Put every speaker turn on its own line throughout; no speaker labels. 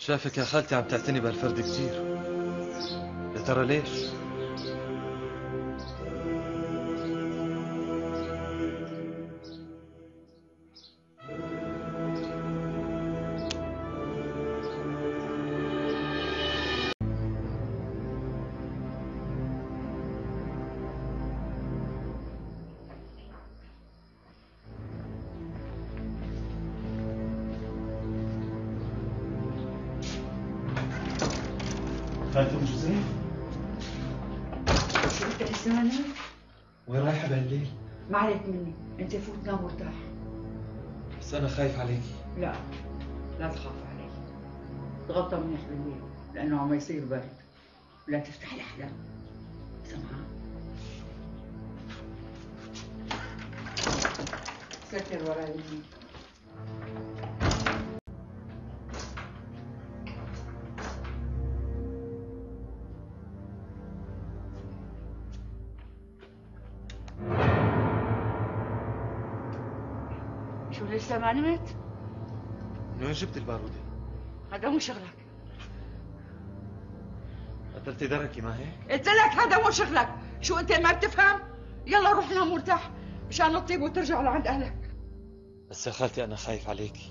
شافك يا خالتي عم تعتني بهالفرد كتير، يا ترى ليش؟ خالتي ام جوزيف؟
شو بدك لسانك؟
وين رايحة بهالليل؟
ما عليك مني، انت فوت نام وارتاح.
بس أنا خايف عليكي.
لا لا تخاف علي، تغطى منيح بالليل لأنه عم يصير برد، ولا تفتح الأحلام. سمعان؟ سكر وراي يمين. شو لسه ما نمت؟
من وين جبت البارودة؟
هذا مو شغلك.
قتلتي دركي ما هيك؟
قلت لك هذا مو شغلك، شو انت ما بتفهم؟ يلا روح نام وارتاح مشان تطيب وترجع لعند اهلك.
بس يا خالتي أنا خايف عليكي.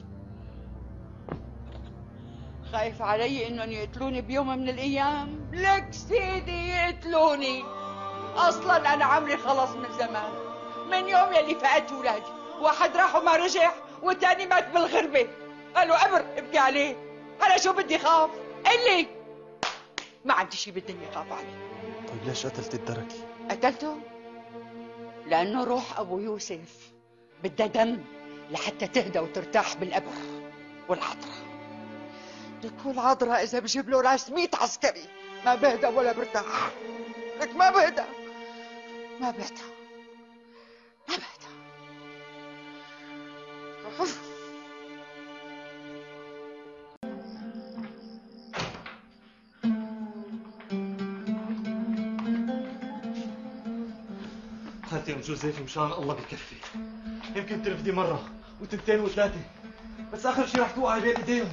خايف علي انهم يقتلوني بيوم من الايام؟ لك سيدي يقتلوني، اصلا انا عمري خلص من زمان، من يوم يلي فقدت ولادي، واحد راح وما رجع والثاني مات بالغربه. قالوا قبر ابكي عليه، انا شو بدي خاف؟ قلي ما عندي شي بالدنيا خاف عليه.
طيب ليش قتلتي الدركي؟
قتلته لانه روح ابو يوسف بدها دم لحتى تهدى وترتاح بالقبر والعطره. لك والعذراء اذا بجيب له راس 100 عسكري ما بهدى ولا برتاح. لك ما بهدى ما بهدى ما بهدى.
خالتي ام جوزيف مشان الله بكفي، يمكن ترفدي مرة وتنتين وثلاثة، بس آخر شي رح توقعي بين ايديهم.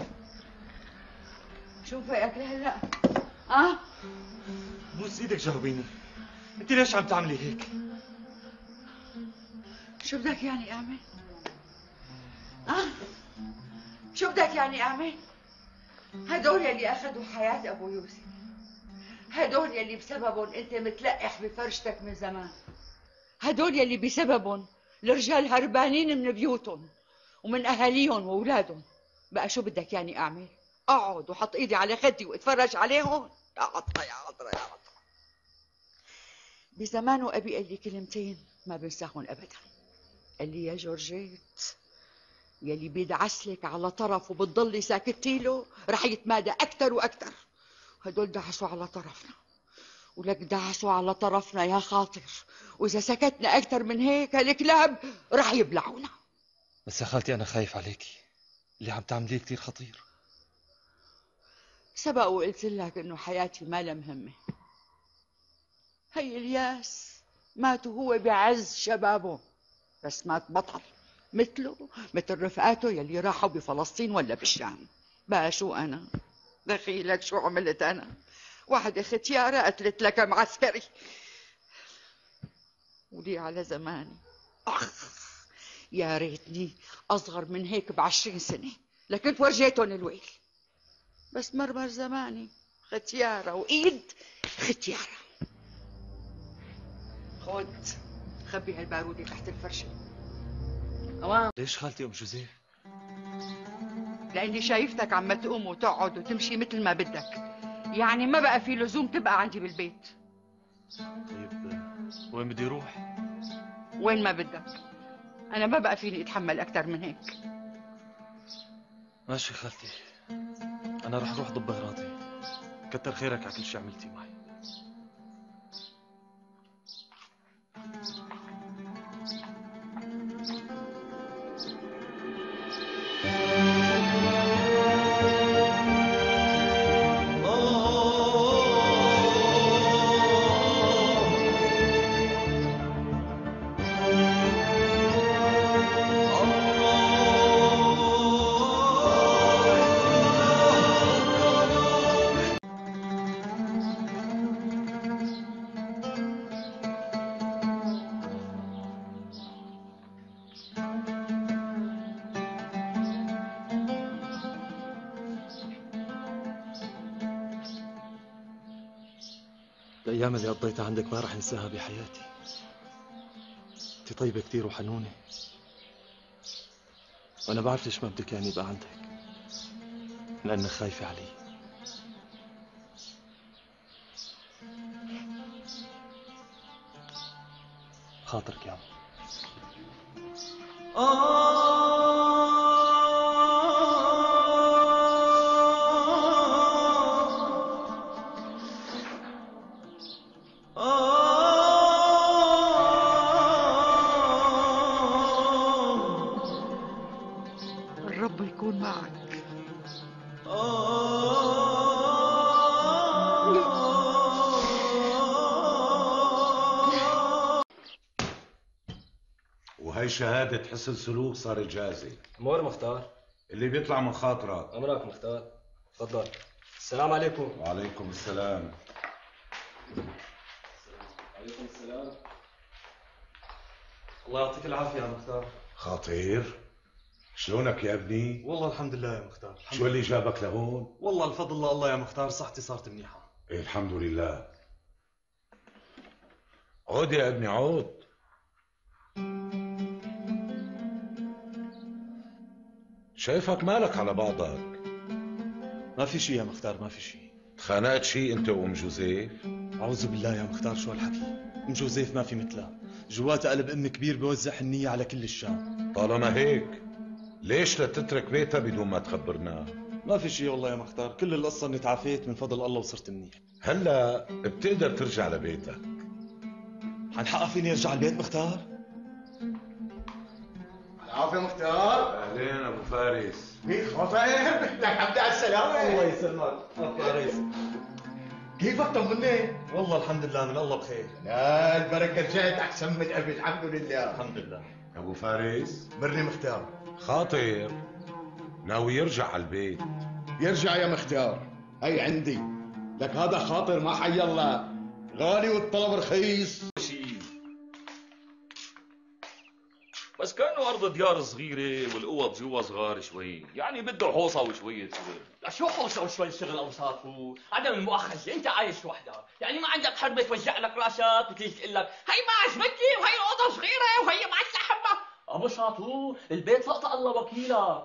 شو فيك لهلا؟
بوس ايدك جاوبيني، انت ليش عم تعملي هيك؟
شو بدك يعني اعمل؟ شو بدك يعني اعمل؟ هدول يلي اخذوا حياة ابو يوسف، هدول يلي بسببهم انت متلقح بفرشتك من زمان، هدول يلي بسببهم الرجال هربانين من بيوتهم ومن اهاليهم واولادهم. بقى شو بدك يعني اعمل؟ اقعد وحط ايدي على خدي واتفرج عليهم؟ يا عطرة يا عطرة يا عطرة. بزمان ابي قال لي كلمتين ما بنساهم ابدا. قال لي يا جورجيت، يلي بيدعسلك على طرف وبتضلي ساكتي له رح يتمادى اكثر واكثر. هدول دعسوا على طرفنا، ولك دعسوا على طرفنا يا خاطر، واذا سكتنا اكثر من هيك هالكلاب رح يبلعونا.
بس يا خالتي أنا خايف عليكي، اللي عم تعمليه كتير خطير.
سبق وقلت لك انه حياتي ما لها مهمه. هي الياس مات وهو بعز شبابه، بس مات بطل مثله مثل رفقاته يلي راحوا بفلسطين ولا بالشام. بقى شو انا؟ دخيلك شو عملت انا؟ واحدة ختيارة قتلت لك معسكري. ولي على زماني، اخ يا ريتني اصغر من هيك ب20 سنة لكنت ورجيتهم الويل. بس مرمر زماني، ختيارة وايد ختيارة. خد خبي هالبارودة تحت الفرشة. اوام.
ليش خالتي ام جوزيف؟
لاني شايفتك عم تقوم وتقعد وتمشي مثل ما بدك، يعني ما بقى في لزوم تبقى عندي بالبيت.
طيب وين بدي اروح؟
وين ما بدك، انا ما بقى فيني اتحمل اكثر من هيك.
ماشي خالتي، انا رح اروح ضب اغراضي. كتر خيرك على كل شي عملتي معي. الأيام اللي قضيتها عندك ما راح أنساها بحياتي. أنت طيبة كتير وحنونة، وأنا بعرف ليش ما بدك يعني يبقى عندك، لأنك خايفة علي. خاطرك يا عم.
الرب يكون معك.
وهي شهادة حسن سلوك صار جاهزة.
أمور مختار.
اللي بيطلع من خاطرك.
أمرك مختار. تفضل. السلام عليكم.
وعليكم السلام.
وعليكم السلام.
الله يعطيك العافية يا مختار.
خطير، شلونك يا ابني؟
والله الحمد لله يا مختار.
شو اللي جابك لهون؟
والله الفضل الله يا مختار، صحتي صارت منيحة.
إيه الحمد لله. عود يا ابني عود. شايفك مالك على بعضك.
ما في شيء يا مختار، ما في شيء.
تخانقت شي انت وام جوزيف؟
أعوذ بالله يا مختار، شو هالحكي؟ أم جوزيف ما في مثلها، جواتها قلب أم كبير بيوزع حنية على كل الشام.
طالما هيك ليش لا تترك بيتها بدون ما تخبرنا؟
ما في شيء والله يا مختار، كل القصة اني تعافيت من فضل الله وصرت منيح.
هلا بتقدر ترجع لبيتك.
عن حقها فيني ارجع البيت مختار؟
العافية مختار.
اهلين ابو فارس.
مين خطاير؟ لك حمد على السلامة.
الله يسلمك. يا ريس.
كيفك طمني؟
والله الحمد لله من الله بخير.
لا البركة رجعت أحسن من قبل الحمد لله.
الحمد لله.
ابو فارس
مرني مختار.
خاطر ناوي يرجع على البيت.
يرجع يا مختار، هي عندي. لك هذا خاطر ما حي الله، غالي والطلب رخيص.
بس كأنه أرض ديار صغيرة والأوض جوا صغار شوي، يعني بده حوصة وشوية شغل.
شو حوصة وشوي شغل أوساطه؟ عدم المؤاخذة، أنت عايش وحدك، يعني ما عندك حربة توجع لك راسك وتيجي تقول لك هي ما عجبتني وهي الأوضة صغيرة وهي ما عاد حبة. أبو شاطو، البيت فقط الله وكيلك.